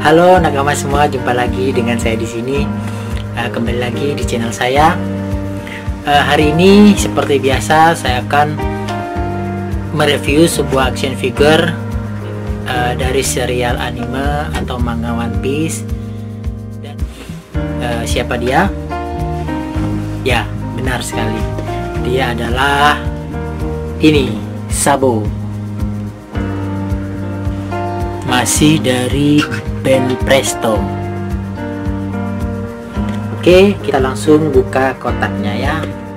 Halo nakama semua, jumpa lagi dengan saya di sini. Kembali lagi di channel saya. Hari ini seperti biasa saya akan mereview sebuah action figure dari serial anime atau manga One Piece. Dan siapa dia? Ya, benar sekali. Dia adalah ini, Sabo. Masih dari band Presto. Oke, kita langsung buka kotaknya ya.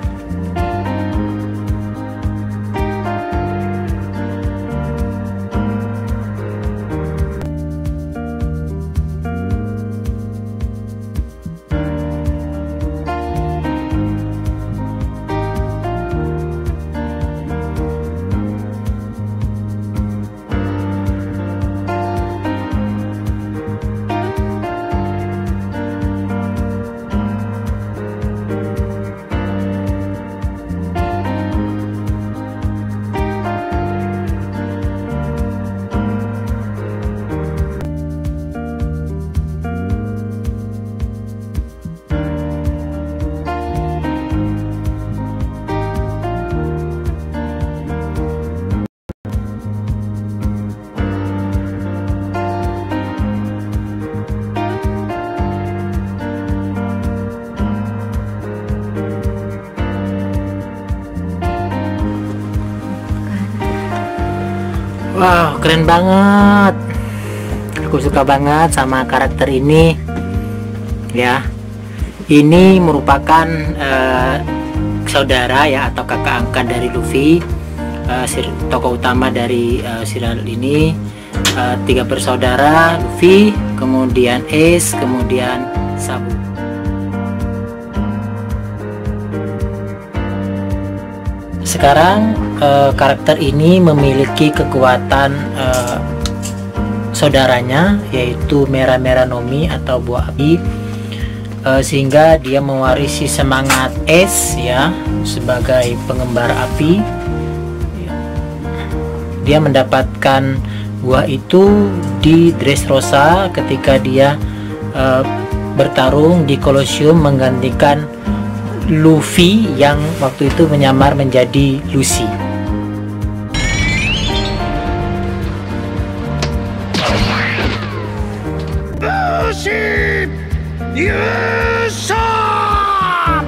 Wow, keren banget. Aku suka banget sama karakter ini. Ya, ini merupakan saudara ya atau kakak angkat dari Luffy, tokoh utama dari serial ini. Tiga bersaudara, Luffy, kemudian Ace, kemudian Sabo. Sekarang karakter ini memiliki kekuatan saudaranya, yaitu Mera Nomi atau buah api, sehingga dia mewarisi semangat Ace ya sebagai pengembar api. Dia mendapatkan buah itu di Dressrosa ketika dia bertarung di Colosseum menggantikan Luffy yang waktu itu menyamar menjadi Lucy. Lucy, Yusuf!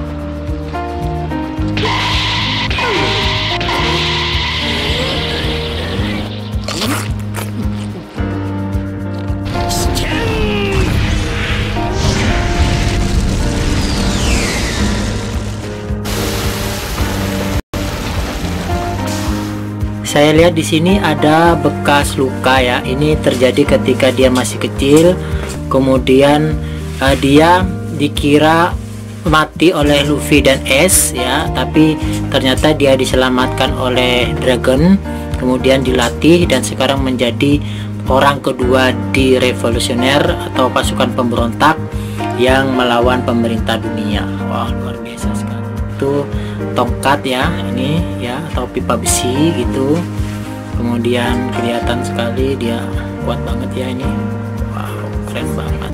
Saya lihat di sini ada bekas luka ya. Ini terjadi ketika dia masih kecil. Kemudian dia dikira mati oleh Luffy dan Ace ya, tapi ternyata dia diselamatkan oleh Dragon, kemudian dilatih dan sekarang menjadi orang kedua di revolusioner atau pasukan pemberontak yang melawan pemerintah dunia. Wah, luar biasa sekali. Itu tongkat ya, ini ya, atau pipa besi gitu. Kemudian kelihatan sekali dia kuat banget ya ini. Wow, keren banget,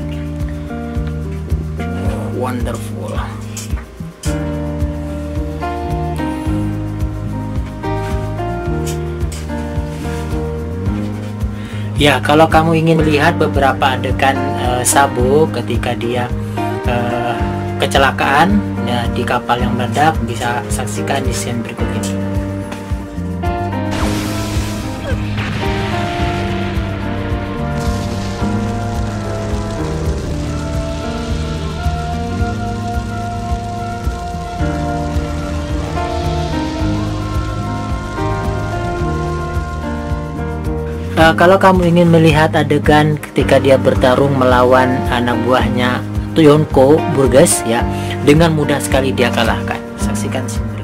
wonderful. Ya, kalau kamu ingin melihat beberapa adegan Sabo ketika dia kecelakaan ya, di kapal yang meledak, bisa saksikan di scene berikut ini. Kalau kamu ingin melihat adegan ketika dia bertarung melawan anak buahnya Yonko Burgess ya, dengan mudah sekali dia kalahkan. Saksikan sendiri.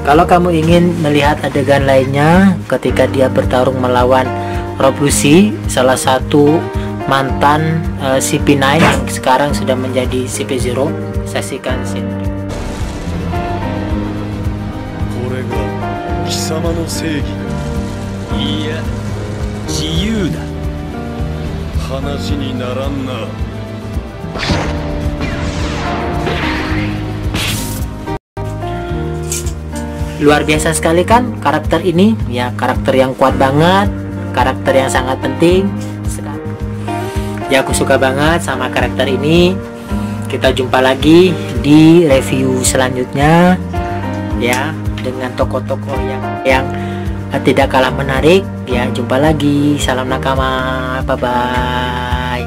Kalau kamu ingin melihat adegan lainnya ketika dia bertarung melawan Rob Lucy, salah satu mantan CP9 yang sekarang sudah menjadi CP0, saksikan scene. これが貴様の正義か。いや、自由だ。話にならんな。 Luar biasa sekali kan karakter ini, ya, karakter yang kuat banget, karakter yang sangat penting. Ya, aku suka banget sama karakter ini. Kita jumpa lagi di review selanjutnya ya, dengan tokoh-tokoh yang tidak kalah menarik ya. Jumpa lagi, salam nakama, bye bye.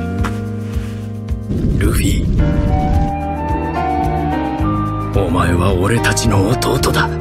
Luffy, お前は俺たちの弟だ。